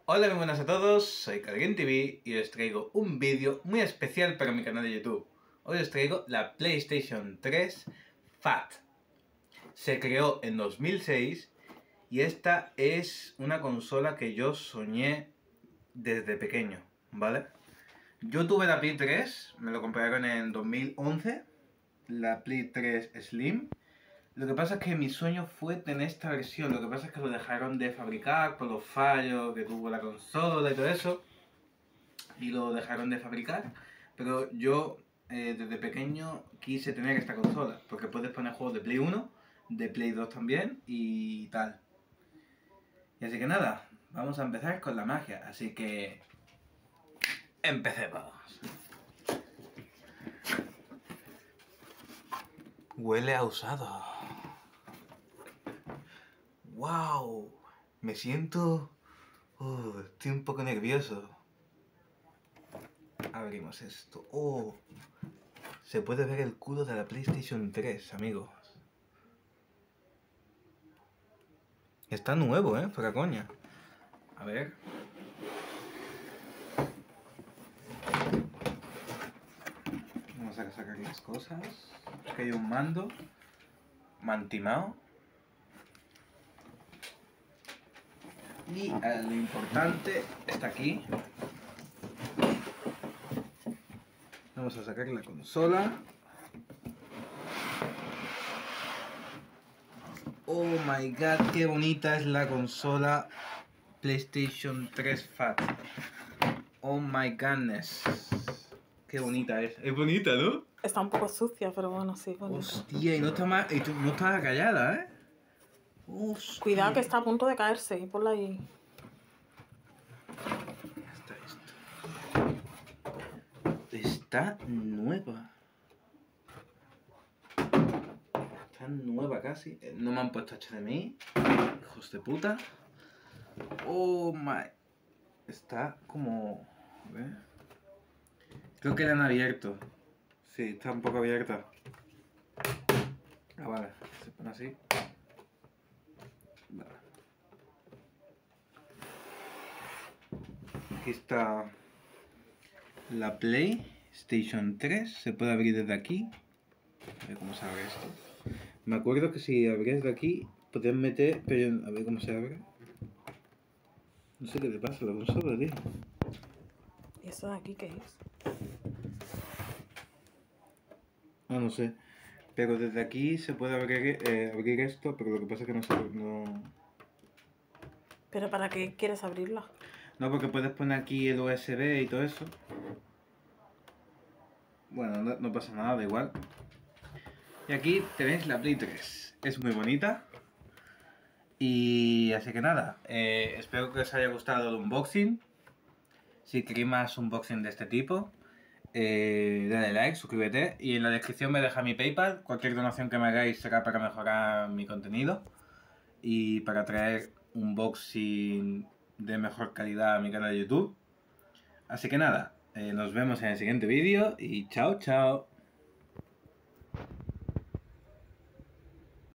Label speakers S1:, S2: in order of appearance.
S1: Hola, muy buenas a todos, soy CarGameTV y os traigo un vídeo muy especial para mi canal de YouTube. Hoy os traigo la PlayStation 3 Fat. Se creó en 2006 y esta es una consola que yo soñé desde pequeño, ¿vale? Yo tuve la Play 3, me lo compraron en 2011, la Play 3 Slim. Lo que pasa es que mi sueño fue tener esta versión, lo que pasa es que lo dejaron de fabricar por los fallos que tuvo la consola y todo eso, y lo dejaron de fabricar, pero yo desde pequeño quise tener esta consola, porque puedes poner juegos de Play 1, de Play 2 también, y tal. Y así que nada, vamos a empezar con la magia, así que... ¡empecemos! Huele a usado. ¡Wow! Me siento... estoy un poco nervioso. Abrimos esto. ¡Oh! Se puede ver el culo de la PlayStation 3, amigos. Está nuevo, fuera coña. A ver. Vamos a sacar las cosas. Aquí hay un mando. Mantimao. Y lo importante está aquí. Vamos a sacar la consola. Oh my god, qué bonita es la consola PlayStation 3 Fat. Oh my goodness. Qué bonita es. Es bonita, ¿no?
S2: Está un poco sucia, pero bueno, sí, bonita.
S1: Hostia, y no está más. Y no está callada, ¿eh? Hostia.
S2: Cuidado que está a punto de caerse, ponla ahí.
S1: Ya está esto. Está nueva. Está nueva casi. No me han puesto HDMI. Hijos de puta. Oh my. Está como... A ver. Creo que la han abierto. Sí, está un poco abierta. Ah, vale. Se pone así. Vale. Aquí está la PlayStation 3. Se puede abrir desde aquí. A ver cómo se abre esto. Me acuerdo que si abrías de aquí, podías meter... Pero a ver cómo se abre. No sé qué te pasa la consola, tío.
S2: ¿Y esto de aquí qué es?
S1: Ah, no sé. Pero desde aquí se puede abrir esto, pero lo que pasa es que no se... No...
S2: ¿Pero para qué quieres abrirla?
S1: No, porque puedes poner aquí el USB y todo eso. Bueno, no pasa nada, da igual. Y aquí tenéis la Play 3. Es muy bonita. Y así que nada, espero que os haya gustado el unboxing. Si queréis más unboxing de este tipo, dale like, suscríbete. Y en la descripción me deja mi PayPal. Cualquier donación que me hagáis será para mejorar mi contenido y para traer unboxing de mejor calidad a mi canal de YouTube. Así que nada, nos vemos en el siguiente vídeo y chao, chao.